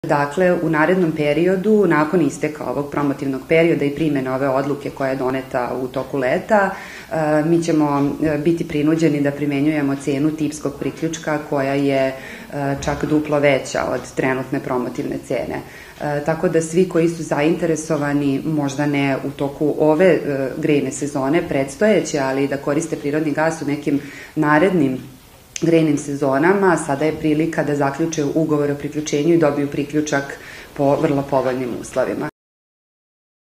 Dakle, u narednom periodu, nakon isteka ovog promotivnog perioda i primene ove odluke koja je doneta u toku leta, mi ćemo biti prinuđeni da primenjujemo cenu tipskog priključka koja je čak duplo veća od trenutne promotivne cene. Tako da svi koji su zainteresovani, možda ne u toku ove grejne sezone predstojeće, ali da koriste prirodni gas u nekim narednim grejnim sezonama, sada je prilika da zaključe ugovor o priključenju i dobiju priključak po vrlo povoljnim uslovima.